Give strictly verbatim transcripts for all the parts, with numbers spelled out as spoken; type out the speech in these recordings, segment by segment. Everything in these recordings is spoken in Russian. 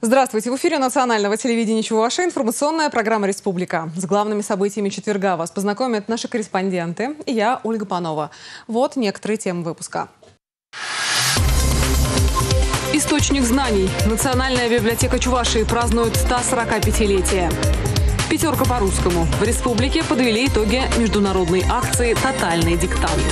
Здравствуйте! В эфире национального телевидения Чувашии информационная программа «Республика». С главными событиями четверга вас познакомят наши корреспонденты и я, Ольга Панова. Вот некоторые темы выпуска. Источник знаний. Национальная библиотека Чувашии празднует сто сорокапятилетие. Пятерка по-русскому. В республике подвели итоги международной акции «Тотальный диктант».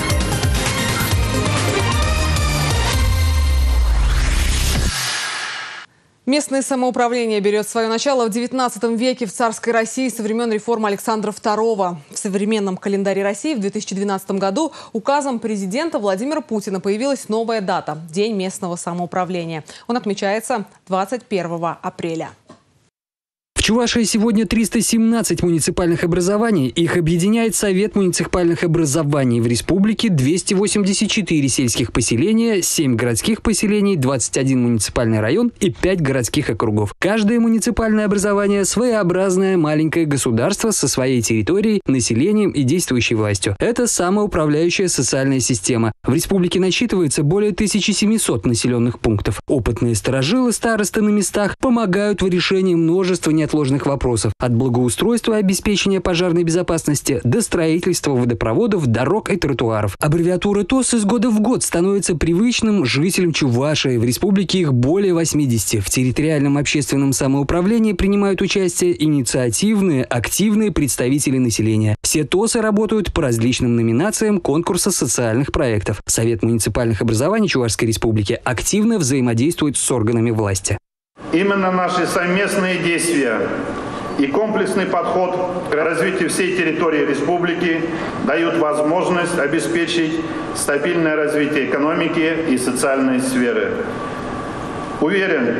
Местное самоуправление берет свое начало в девятнадцатом веке в царской России со времен реформы Александра второго. В современном календаре России в две тысячи двенадцатом году указом президента Владимира Путина появилась новая дата – День местного самоуправления. Он отмечается двадцать первого апреля. В Чувашии сегодня триста семнадцать муниципальных образований. Их объединяет Совет муниципальных образований. В республике двести восемьдесят четыре сельских поселения, семь городских поселений, двадцать один муниципальный район и пять городских округов. Каждое муниципальное образование – своеобразное маленькое государство со своей территорией, населением и действующей властью. Это самоуправляющая социальная система. В республике насчитывается более тысячи семисот населенных пунктов. Опытные старожилы, старосты на местах помогают в решении множества неотложных вопросов. От благоустройства и обеспечения пожарной безопасности до строительства водопроводов, дорог и тротуаров. Аббревиатура ТОС из года в год становится привычным жителям Чувашии. В республике их более восьмидесяти. В территориальном общественном самоуправлении принимают участие инициативные, активные представители населения. Все ТОСы работают по различным номинациям конкурса социальных проектов. Совет муниципальных образований Чувашской республики активно взаимодействует с органами власти. Именно наши совместные действия и комплексный подход к развитию всей территории республики дают возможность обеспечить стабильное развитие экономики и социальной сферы. Уверен,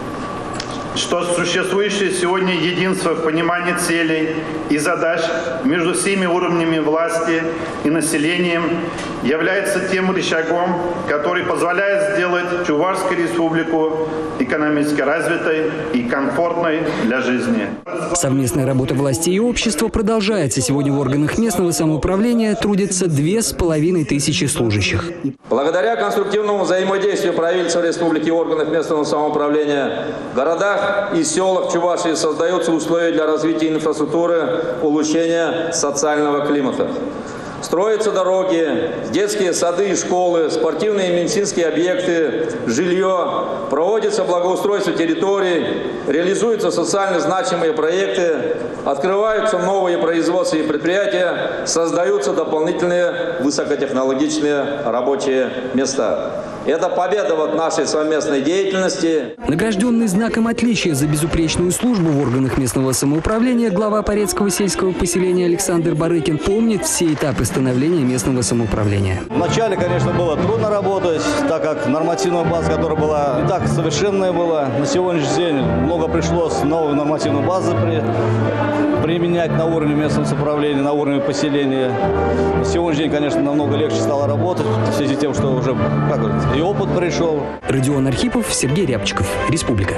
что существующее сегодня единство в понимании целей и задач между всеми уровнями власти и населением является тем рычагом, который позволяет сделать Чувашскую республику экономически развитой и комфортной для жизни. Совместная работа власти и общества продолжается. Сегодня в органах местного самоуправления трудятся две с половиной тысячи служащих. Благодаря конструктивному взаимодействию правительства республики и органов местного самоуправления в городах и селах Чувашии создаются условия для развития инфраструктуры, улучшения социального климата. Строятся дороги, детские сады и школы, спортивные и медицинские объекты, жилье, проводится благоустройство территорий, реализуются социально значимые проекты, открываются новые производственные предприятия, создаются дополнительные высокотехнологичные рабочие места. Это победа вот нашей совместной деятельности. Награжденный знаком отличия за безупречную службу в органах местного самоуправления глава Порецкого сельского поселения Александр Барыкин помнит все этапы становления местного самоуправления. Вначале, конечно, было трудно работать, так как нормативная база, которая была не так совершенная была. На сегодняшний день много пришлось новую нормативную базу при, применять на уровне местного самоуправления, на уровне поселения. На сегодняшний день, конечно, намного легче стало работать, в связи с тем, что уже, как говорится, и опыт пришел. Родион Архипов, Сергей Рябчиков. Республика.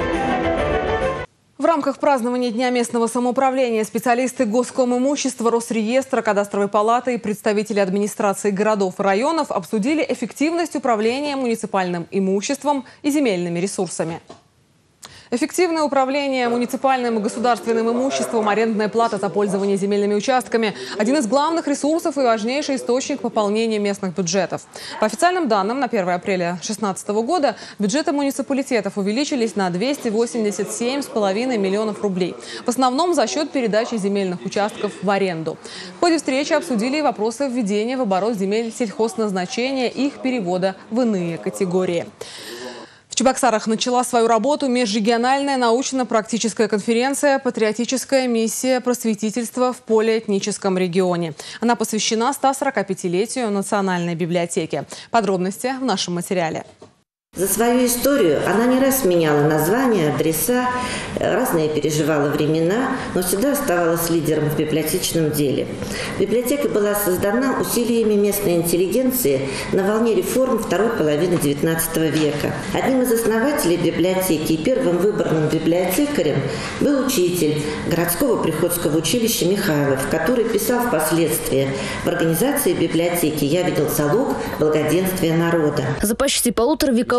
В рамках празднования Дня местного самоуправления специалисты Госкомимущества, Росреестра, Кадастровой палаты и представители администрации городов и районов обсудили эффективность управления муниципальным имуществом и земельными ресурсами. Эффективное управление муниципальным и государственным имуществом, арендная плата за пользование земельными участками – один из главных ресурсов и важнейший источник пополнения местных бюджетов. По официальным данным, на первое апреля две тысячи шестнадцатого года бюджеты муниципалитетов увеличились на двести восемьдесят семь с половиной миллионов рублей. В основном за счет передачи земельных участков в аренду. В ходе встречи обсудили и вопросы введения в оборот земель сельхозназначения и их перевода в иные категории. В Чебоксарах начала свою работу межрегиональная научно-практическая конференция «Патриотическая миссия просветительства в полиэтническом регионе». Она посвящена ста сорокапятилетию Национальной библиотеки. Подробности в нашем материале. За свою историю она не раз меняла названия, адреса, разные переживала времена, но всегда оставалась лидером в библиотечном деле. Библиотека была создана усилиями местной интеллигенции на волне реформ второй половины девятнадцатого века. Одним из основателей библиотеки и первым выборным библиотекарем был учитель городского приходского училища Михайлов, который писал впоследствии: в организации библиотеки я видел залог благоденствия народа. За почти полуторавековую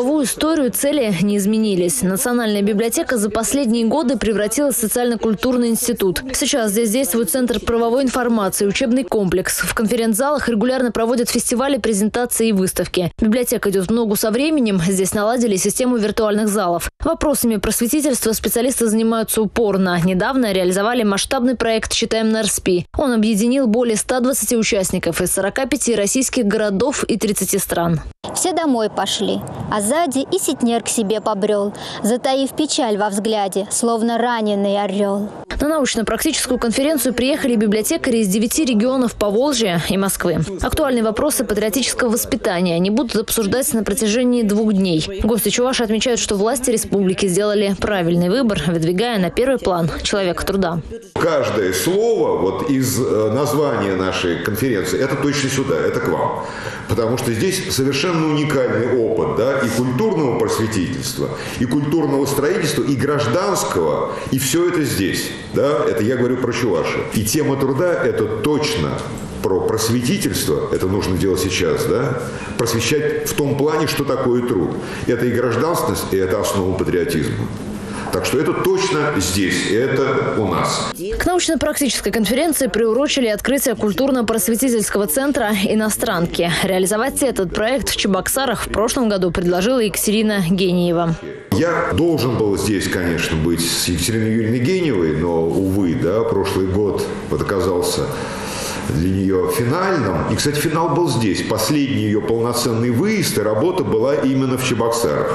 трудовую историю, цели не изменились. Национальная библиотека за последние годы превратилась в социально-культурный институт. Сейчас здесь действует Центр правовой информации, учебный комплекс. В конференц-залах регулярно проводят фестивали, презентации и выставки. Библиотека идет в ногу со временем. Здесь наладили систему виртуальных залов. Вопросами просветительства специалисты занимаются упорно. Недавно реализовали масштабный проект «Читаем на РСПИ». Он объединил более ста двадцати участников из сорока пяти российских городов и тридцати стран. Все домой пошли, а сзади и сетнер к себе побрел, затаив печаль во взгляде, словно раненый орел. На научно-практическую конференцию приехали библиотекари из девяти регионов Поволжья и Москвы. Актуальные вопросы патриотического воспитания они будут обсуждать на протяжении двух дней. Гости Чувашии отмечают, что власти республики сделали правильный выбор, выдвигая на первый план человека труда. Каждое слово вот из названия нашей конференции – это точно сюда, это к вам. Потому что здесь совершенно уникальный опыт, да, и культурного просветительства, и культурного строительства, и гражданского, и все это здесь. Да, это я говорю про Чувашию. И тема труда – это точно про просветительство, это нужно делать сейчас, да, просвещать в том плане, что такое труд. Это и гражданственность, и это основа патриотизма. Так что это точно здесь, и это у нас. К научно-практической конференции приурочили открытие культурно-просветительского центра «Иностранки». Реализовать этот проект в Чебоксарах в прошлом году предложила Екатерина Гениева. Я должен был здесь, конечно, быть с Екатериной Юрьевной Гениевой, но, увы, да, прошлый год вот оказался для нее финальным. И, кстати, финал был здесь. Последний ее полноценный выезд и работа была именно в Чебоксарах.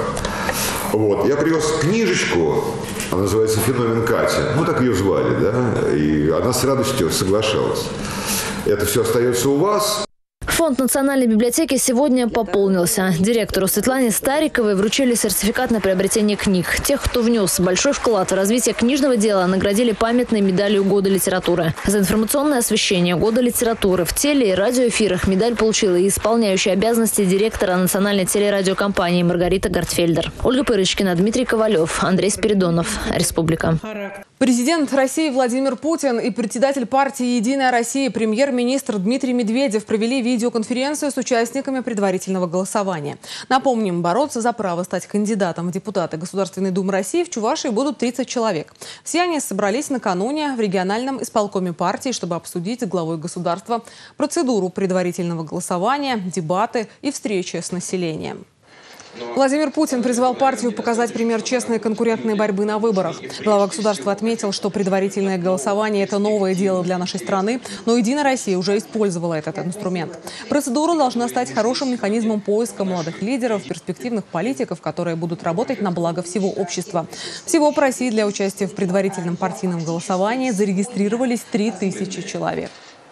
Вот. Я привез книжечку, она называется «Феномен Катя». Ну, так ее звали, да, и она с радостью соглашалась. Это все остается у вас. Фонд Национальной библиотеки сегодня пополнился. Директору Светлане Стариковой вручили сертификат на приобретение книг. Тех, кто внес большой вклад в развитие книжного дела, наградили памятной медалью Года литературы. За информационное освещение Года литературы в теле- и радиоэфирах медаль получила и исполняющая обязанности директора национальной телерадиокомпании Маргарита Гартфельдер. Ольга Пырочкина, Дмитрий Ковалев, Андрей Спиридонов. Республика. Президент России Владимир Путин и председатель партии «Единая Россия» премьер-министр Дмитрий Медведев провели видеоконференцию с участниками предварительного голосования. Напомним, бороться за право стать кандидатом в депутаты Государственной Думы России в Чувашии будут тридцать человек. Все они собрались накануне в региональном исполкоме партии, чтобы обсудить с главой государства процедуру предварительного голосования, дебаты и встречи с населением. Владимир Путин призвал партию показать пример честной конкурентной борьбы на выборах. Глава государства отметил, что предварительное голосование – это новое дело для нашей страны, но «Единая Россия» уже использовала этот инструмент. Процедура должна стать хорошим механизмом поиска молодых лидеров, перспективных политиков, которые будут работать на благо всего общества. Всего по России для участия в предварительном партийном голосовании зарегистрировались три тысячи человек.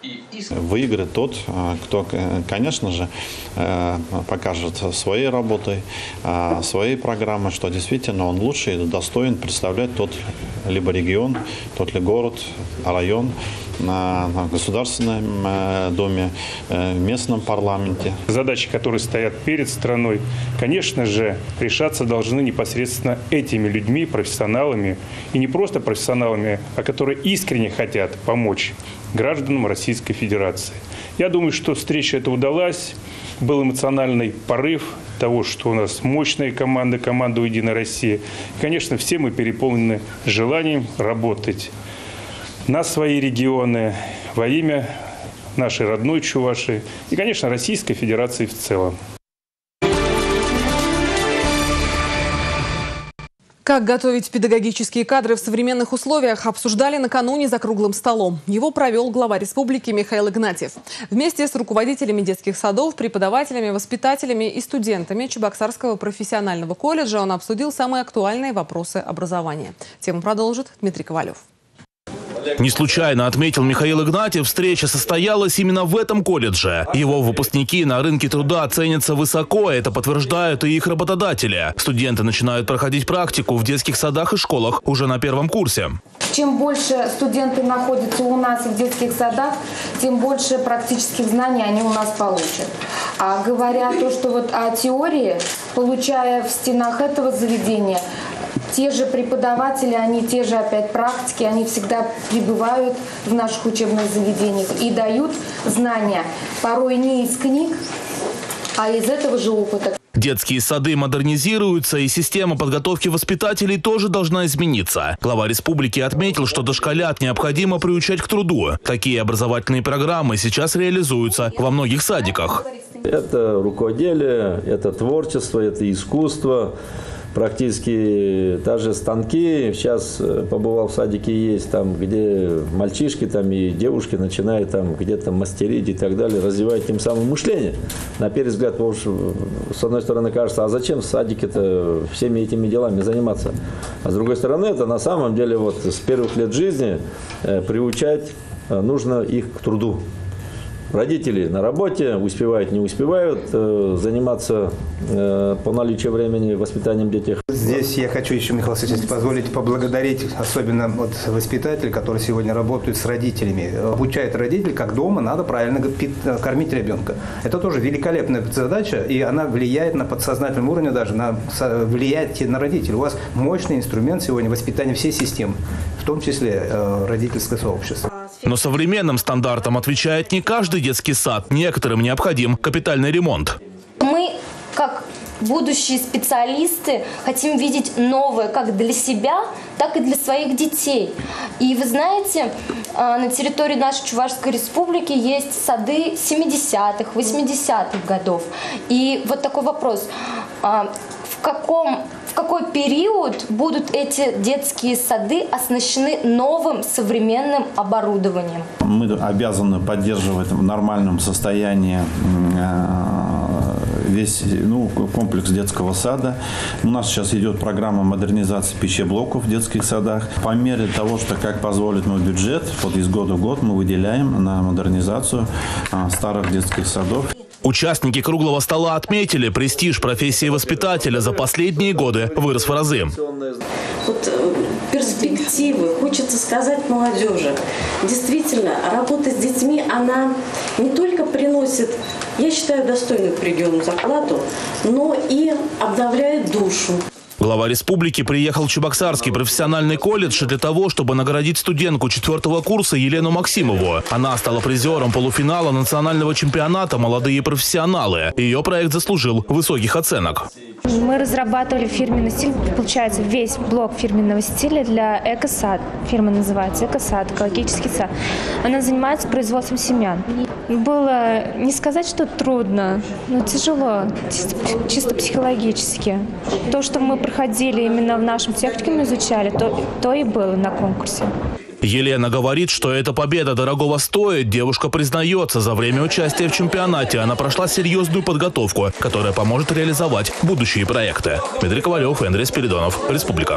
Выиграет тот, кто, конечно же, покажет своей работой, своей программой, что действительно он лучше и достоин представлять тот либо регион, тот ли город, район на Государственном Думе, в местном парламенте. Задачи, которые стоят перед страной, конечно же, решаться должны непосредственно этими людьми, профессионалами, и не просто профессионалами, а которые искренне хотят помочь гражданам Российской Федерации. Я думаю, что встреча эта удалась. Был эмоциональный порыв того, что у нас мощная команда, команда «Единая Россия». И, конечно, все мы переполнены желанием работать на свои регионы во имя нашей родной Чувашии и, конечно, Российской Федерации в целом. Как готовить педагогические кадры в современных условиях, обсуждали накануне за круглым столом. Его провел глава республики Михаил Игнатьев. Вместе с руководителями детских садов, преподавателями, воспитателями и студентами Чебоксарского профессионального колледжа он обсудил самые актуальные вопросы образования. Тему продолжит Дмитрий Ковалев. Не случайно, отметил Михаил Игнатьев, встреча состоялась именно в этом колледже. Его выпускники на рынке труда ценятся высоко, это подтверждают и их работодатели. Студенты начинают проходить практику в детских садах и школах уже на первом курсе. Чем больше студенты находятся у нас в детских садах, тем больше практических знаний они у нас получат. А говоря то, что вот о теории, получая в стенах этого заведения, те же преподаватели, они те же опять практики, они всегда прибывают в наших учебных заведениях и дают знания, порой не из книг, А из этого же опыта. Детские сады модернизируются, и система подготовки воспитателей тоже должна измениться. Глава республики отметил, что дошколят необходимо приучать к труду. Такие образовательные программы сейчас реализуются во многих садиках. Это рукоделие, это творчество, это искусство. Практически даже станки. Сейчас побывал в садике, есть там, где мальчишки там и девушки начинают там где-то мастерить и так далее, развивать тем самым мышление. На первый взгляд, с одной стороны кажется, а зачем в садике-то всеми этими делами заниматься? А с другой стороны, это на самом деле вот с первых лет жизни приучать нужно их к труду. Родители на работе, успевают, не успевают э, заниматься э, по наличию времени воспитанием детей. Здесь я хочу еще, Михаил Васильевич, если позволите, поблагодарить особенно вот воспитателей, которые сегодня работают с родителями. Обучают родителей, как дома надо правильно кормить ребенка. Это тоже великолепная задача, и она влияет на подсознательном уровне даже, на, влияет на родителей. У вас мощный инструмент сегодня воспитания всей системы, в том числе э, родительское сообщество. Но современным стандартам отвечает не каждый детский сад. Некоторым необходим капитальный ремонт. Мы, как будущие специалисты, хотим видеть новое как для себя, так и для своих детей. И вы знаете, на территории нашей Чувашской республики есть сады семидесятых, восьмидесятых годов. И вот такой вопрос. В каком, в какой период будут эти детские сады оснащены новым современным оборудованием? Мы обязаны поддерживать в нормальном состоянии весь ну, комплекс детского сада. У нас сейчас идет программа модернизации пищеблоков в детских садах. По мере того, что как позволит мой бюджет, вот из года в год мы выделяем на модернизацию старых детских садов. Участники круглого стола отметили, престиж профессии воспитателя за последние годы вырос в разы. Вот перспективы, хочется сказать молодежи. Действительно, работа с детьми, она не только приносит, я считаю, достойную определенную зарплату, но и обновляет душу. Глава республики приехал в Чебоксарский профессиональный колледж для того, чтобы наградить студентку четвертого курса Елену Максимову. Она стала призером полуфинала национального чемпионата «Молодые профессионалы». Ее проект заслужил высоких оценок. Мы разрабатывали фирменный стиль, получается, весь блок фирменного стиля для «Экосад». Фирма называется «Экосад», экологический сад. Она занимается производством семян. Было не сказать, что трудно, но тяжело, чисто, чисто психологически. То, что мы проходили именно в нашем техникуме, изучали, то, то и было на конкурсе. Елена говорит, что эта победа дорогого стоит. Девушка признается, за время участия в чемпионате она прошла серьезную подготовку, которая поможет реализовать будущие проекты. Дмитрий Ковалев, Андрей Спиридонов, Республика.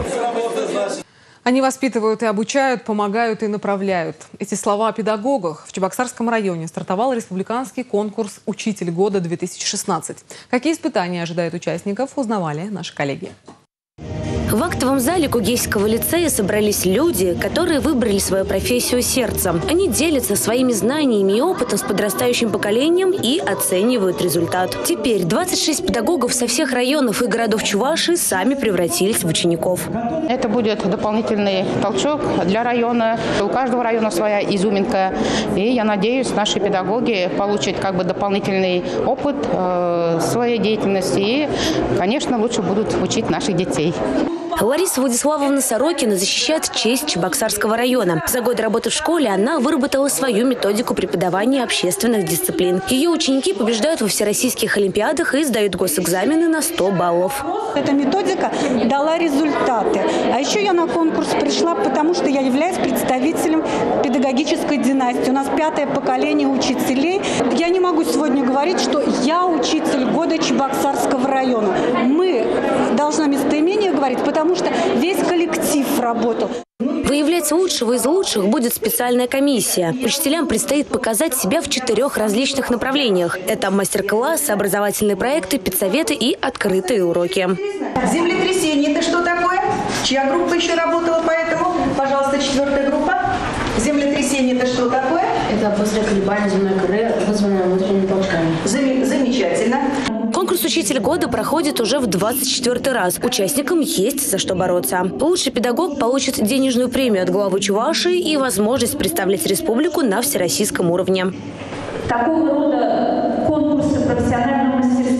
Они воспитывают и обучают, помогают и направляют. Эти слова о педагогах. В Чебоксарском районе стартовал республиканский конкурс «Учитель года-две тысячи шестнадцать». Какие испытания ожидают участников, узнавали наши коллеги. В актовом зале Кугейского лицея собрались люди, которые выбрали свою профессию сердцем. Они делятся своими знаниями и опытом с подрастающим поколением и оценивают результат. Теперь двадцать шесть педагогов со всех районов и городов Чувашии сами превратились в учеников. Это будет дополнительный толчок для района. У каждого района своя изюминка. И я надеюсь, наши педагоги получат как бы дополнительный опыт э, своей деятельности. И, конечно, лучше будут учить наших детей. Лариса Владиславовна Сорокина защищает честь Чебоксарского района. За годы работы в школе она выработала свою методику преподавания общественных дисциплин. Ее ученики побеждают во всероссийских олимпиадах и сдают госэкзамены на сто баллов. Эта методика дала результаты. А еще я на конкурс пришла, потому что я являюсь представителем педагогической династии. У нас пятое поколение учителей. Я не могу сегодня говорить, что я учитель года Чебоксарского района. Мы должны местоимение говорить, потому что весь коллектив работал. Выявлять лучшего из лучших будет специальная комиссия. Учителям предстоит показать себя в четырех различных направлениях. Это мастер-классы, образовательные проекты, педсоветы и открытые уроки. Землетрясение – это что такое? Чья группа еще работала по этому? Пожалуйста, четвертая группа. Землетрясение – это что такое? Это быстрое колебание земной коры, вызванное внутренними толчками. Замечательно. Конкурс «Учитель года» проходит уже в двадцать четвёртый раз. Участникам есть за что бороться. Лучший педагог получит денежную премию от главы Чувашии и возможность представлять республику на всероссийском уровне. Такого рода конкурсы профессионального мастерства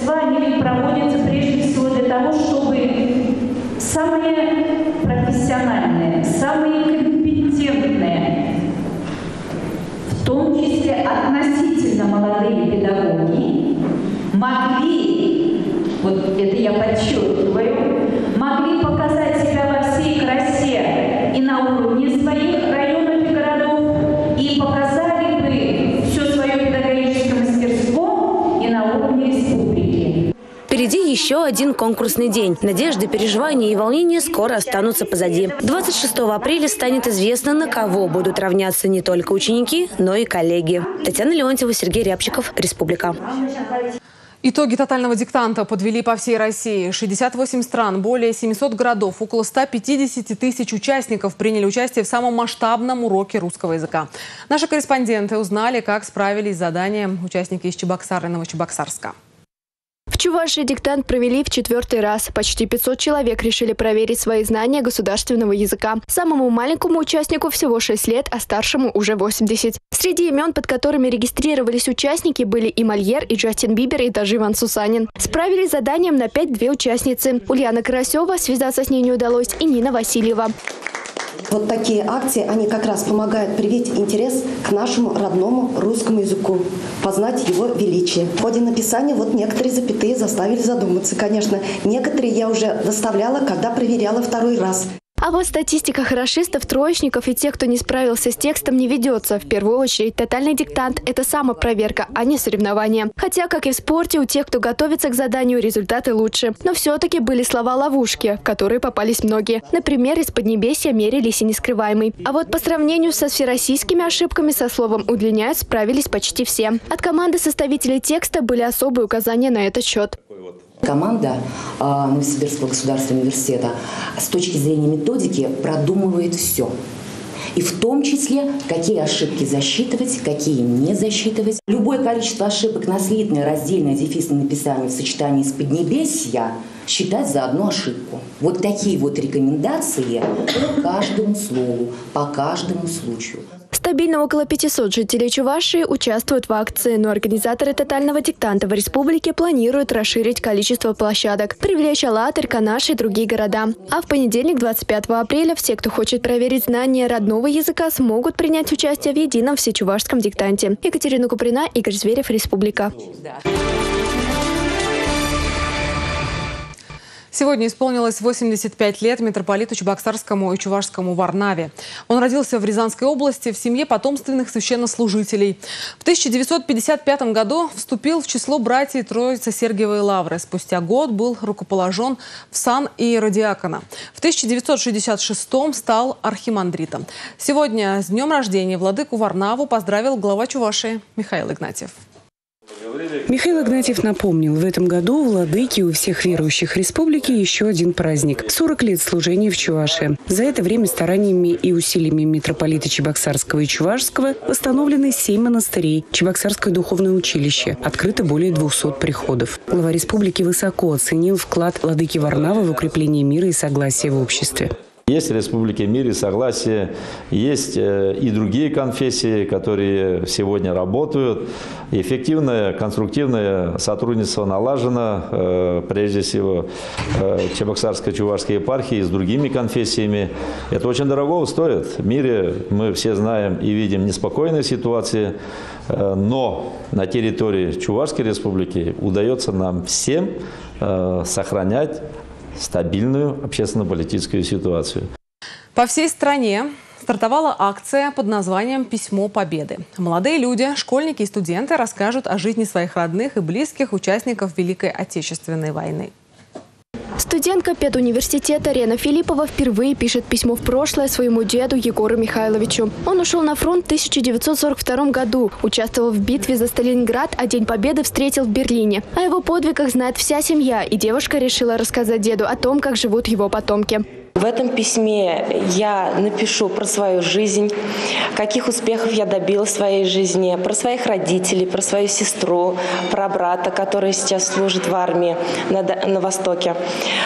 того, чтобы самые профессиональные, самые компетентные, в том числе относительно молодые педагоги, могли, вот это я подчеркиваю, могли показать себя во всей красе и на уровне своих районов и городов, и показали бы все свое педагогическое мастерство и на уровне республики. Впереди еще один конкурсный день. Надежды, переживания и волнения скоро останутся позади. двадцать шестого апреля станет известно, на кого будут равняться не только ученики, но и коллеги. Татьяна Леонтьева, Сергей Рябчиков, Республика. Итоги тотального диктанта подвели по всей России. шестьдесят восемь стран, более семисот городов, около ста пятидесяти тысяч участников приняли участие в самом масштабном уроке русского языка. Наши корреспонденты узнали, как справились с заданием участники из Чебоксар и Новочебоксарска. В Чувашии диктант провели в четвертый раз. Почти пятьсот человек решили проверить свои знания государственного языка. Самому маленькому участнику всего шесть лет, а старшему уже восемьдесят. Среди имен, под которыми регистрировались участники, были и Мольер, и Джастин Бибер, и даже Иван Сусанин. Справились с заданием на пять две участницы. Ульяна Карасева, связаться с ней не удалось, и Нина Васильева. Вот такие акции, они как раз помогают привить интерес к нашему родному русскому языку, познать его величие. В ходе написания вот некоторые запятые заставили задуматься. Конечно, некоторые я уже доставляла, когда проверяла второй раз. А вот статистика хорошистов, троечников и тех, кто не справился с текстом, не ведется. В первую очередь, тотальный диктант – это самопроверка, а не соревнование. Хотя, как и в спорте, у тех, кто готовится к заданию, результаты лучше. Но все-таки были слова-ловушки, в которые попались многие. Например, из Поднебесья мерились и нескрываемый. А вот по сравнению со всероссийскими ошибками со словом «удлиняют» справились почти все. От команды составителей текста были особые указания на этот счет. Команда э, Новосибирского государственного университета с точки зрения методики продумывает все. И в том числе, какие ошибки засчитывать, какие не засчитывать. Любое количество ошибок на слитное, раздельное, дефисное написание в сочетании с Поднебесья считать за одну ошибку. Вот такие вот рекомендации по каждому слову, по каждому случаю. Стабильно около пятисот жителей Чувашии участвуют в акции, но организаторы тотального диктанта в республике планируют расширить количество площадок, привлечь Алатырь, Канаш и другие города. А в понедельник, двадцать пятого апреля, все, кто хочет проверить знания родного языка, смогут принять участие в едином всечувашском диктанте. Екатерина Куприна, Игорь Зверев, Республика. Сегодня исполнилось восемьдесят пять лет митрополиту Чебоксарскому и Чувашскому Варнаве. Он родился в Рязанской области в семье потомственных священнослужителей. В тысяча девятьсот пятьдесят пятом году вступил в число братьев Троицы Сергиевой Лавры. Спустя год был рукоположен в сан иеродиакона. В тысяча девятьсот шестьдесят шестом стал архимандритом. Сегодня с днем рождения владыку Варнаву поздравил глава Чувашии Михаил Игнатьев. Михаил Игнатьев напомнил, в этом году у владыки у всех верующих республики еще один праздник – сорок лет служения в Чувашии. За это время стараниями и усилиями митрополита Чебоксарского и Чувашского восстановлены семь монастырей, Чебоксарское духовное училище, открыто более двухсот приходов. Глава республики высоко оценил вклад владыки Варнавы в укрепление мира и согласия в обществе. Есть в республике мир и согласие, есть и другие конфессии, которые сегодня работают. Эффективное, конструктивное сотрудничество налажено, прежде всего, Чебоксарской Чувашской епархии с другими конфессиями. Это очень дорого стоит. В мире мы все знаем и видим неспокойные ситуации, но на территории Чувашской республики удается нам всем сохранять стабильную общественно-политическую ситуацию. По всей стране стартовала акция под названием «Письмо Победы». Молодые люди, школьники и студенты расскажут о жизни своих родных и близких участников Великой Отечественной войны. Студентка педуниверситета Рена Филиппова впервые пишет письмо в прошлое своему деду Егору Михайловичу. Он ушел на фронт в тысяча девятьсот сорок втором году, участвовал в битве за Сталинград, а День Победы встретил в Берлине. О его подвигах знает вся семья, и девушка решила рассказать деду о том, как живут его потомки. В этом письме я напишу про свою жизнь, каких успехов я добилась в своей жизни, про своих родителей, про свою сестру, про брата, который сейчас служит в армии на, на Востоке.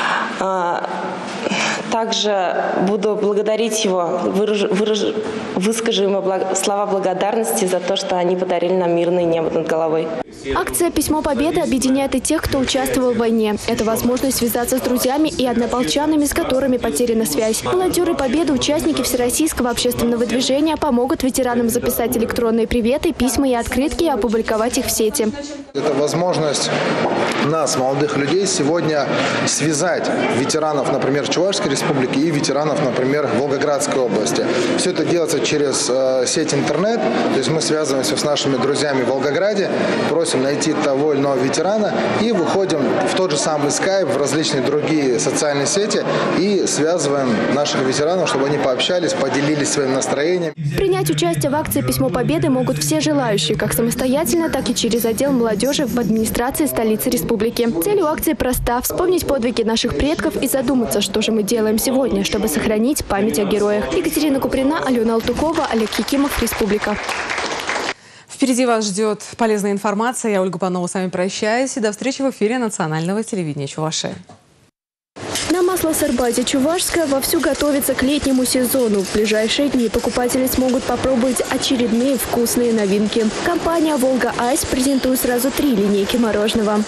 Также буду благодарить его, выражу, выражу, выскажу ему слова благодарности за то, что они подарили нам мирное небо над головой. Акция «Письмо Победы» объединяет и тех, кто участвовал в войне. Это возможность связаться с друзьями и однополчанами, с которыми потеряна связь. Волонтеры Победы, участники Всероссийского общественного движения, помогут ветеранам записать электронные приветы, письма и открытки и опубликовать их в сети. Это возможность нас, молодых людей, сегодня связать ветеранов, например, Чувашской республики и ветеранов, например, Волгоградской области. Все это делается через э, сеть интернет, то есть мы связываемся с нашими друзьями в Волгограде, просим найти того или иного ветерана и выходим в тот же самый скайп, в различные другие социальные сети и связываем наших ветеранов, чтобы они пообщались, поделились своим настроением. Принять участие в акции «Письмо Победы» могут все желающие, как самостоятельно, так и через отдел молодежи в администрации столицы республики. Цель у акции проста – вспомнить подвиги наших предков и задуматься, что же мы делаем сегодня, чтобы сохранить память о героях. Екатерина Куприна, Алена Алтукова, Олег Якимов, Республика. Впереди вас ждет полезная информация. Я, Ольга Панова, с вами прощаюсь. И до встречи в эфире национального телевидения Чувашии. На Масло-Сыр-базе «Чувашская» вовсю готовится к летнему сезону. В ближайшие дни покупатели смогут попробовать очередные вкусные новинки. Компания «Волга Айс» презентует сразу три линейки мороженого.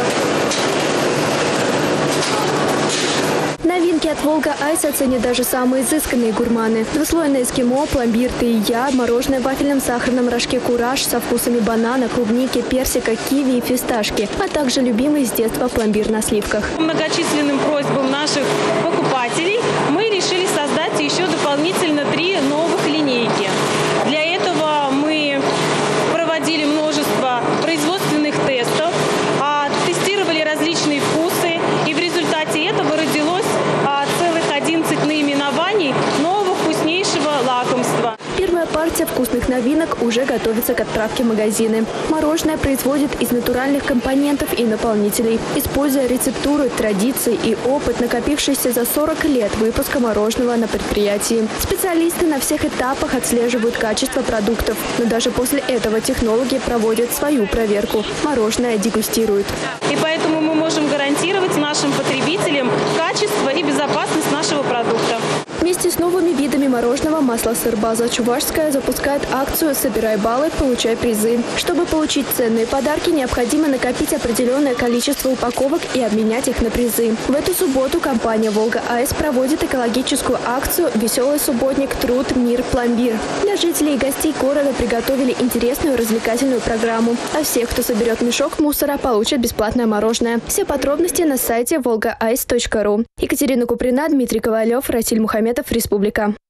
Новинки от «Волга Айс» оценят даже самые изысканные гурманы. Двуслойное эскимо, пломбир «Тыя», мороженое в вафельном сахарном рожке «Кураж» со вкусами банана, клубники, персика, киви и фисташки, а также любимый с детства пломбир на сливках. Многочисленным просьбам наших покупателей мы решили создать еще дополнительно три новых линейки. Для этого мы проводили множество производственных тестов, тестировали различные вкусы, и в результате этого родилось целых одиннадцать наименований нового вкуснейшего лакомства. Первая партия вкусных новинок уже готовится к отправке в магазины. Мороженое производит из натуральных компонентов и наполнителей, используя рецептуры, традиции и опыт, накопившийся за сорок лет выпуска мороженого на предприятии. Специалисты на всех этапах отслеживают качество продуктов, но даже после этого технологи проводят свою проверку. Мороженое дегустируют. И поэтому мы можем гарантировать нашим потребителям качество и безопасность нашего продукта. Вместе с новыми видами мороженого Масло-Сыр-база «Чувашская» запускает акцию «Собирай баллы, получай призы». Чтобы получить ценные подарки, необходимо накопить определенное количество упаковок и обменять их на призы. В эту субботу компания «Волга Айс» проводит экологическую акцию «Веселый субботник. Труд, мир, пломбир». Для жителей и гостей города приготовили интересную развлекательную программу. А всех, кто соберет мешок мусора, получат бесплатное мороженое. Все подробности на сайте волга айс точка ру. Екатерина Куприна, Дмитрий Ковалев, Расиль Мухаметов, Республика.